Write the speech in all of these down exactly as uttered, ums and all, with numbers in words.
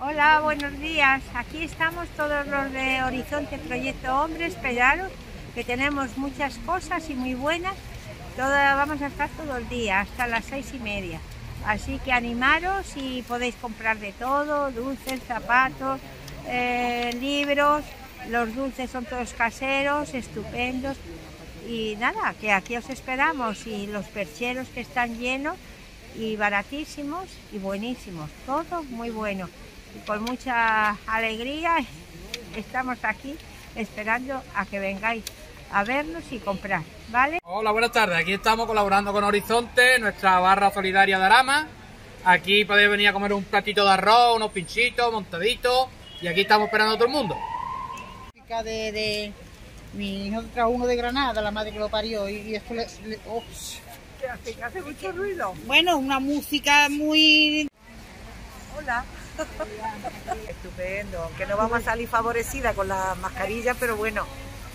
Hola, buenos días. Aquí estamos todos los de Horizonte Proyecto Hombres, esperaros que tenemos muchas cosas y muy buenas. Toda, vamos a estar todo el día, hasta las seis y media. Así que animaros y podéis comprar de todo, dulces, zapatos, eh, libros. Los dulces son todos caseros, estupendos. Y nada, que aquí os esperamos, y los percheros que están llenos y baratísimos y buenísimos, todo muy bueno. Y con mucha alegría estamos aquí esperando a que vengáis a vernos y comprar, ¿vale? Hola, buenas tardes. Aquí estamos colaborando con Horizonte, nuestra barra solidaria de Arama. Aquí podéis venir a comer un platito de arroz, unos pinchitos, montaditos, y aquí estamos esperando a todo el mundo. De, de mi hijo trajo uno de Granada, la madre que lo parió, y, y esto le... le oh. ¿Qué hace? ¿Qué hace mucho ruido? Bueno, una música muy... Hola. Estupendo, aunque no vamos a salir favorecida con la mascarilla, pero bueno.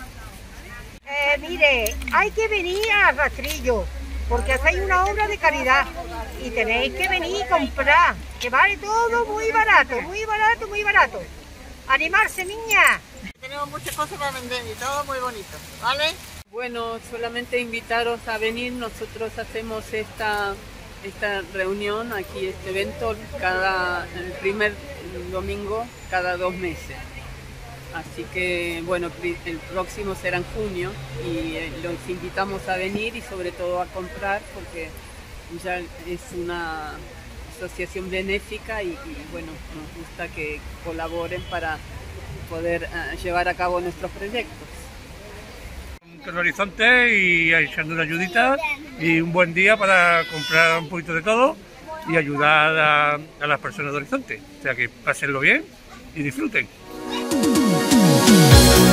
Eh, mire, hay que venir a Rastrillo, porque hacéis una obra de caridad y tenéis que venir y comprar, que vale todo muy barato, muy barato, muy barato. ¡Animarse, niña! Tenemos muchas cosas para vender y todo muy bonito, ¿vale? Bueno, solamente invitaros a venir. Nosotros hacemos esta, esta reunión aquí, este evento, cada el primer domingo cada dos meses. Así que, bueno, el próximo será en junio y eh, los invitamos a venir y sobre todo a comprar, porque ya es una asociación benéfica y, y bueno, nos gusta que colaboren para poder uh, llevar a cabo nuestros proyectos. Con Horizonte y echando una ayudita y un buen día para comprar un poquito de todo y ayudar a, a las personas de Horizonte. O sea que pásenlo bien y disfruten.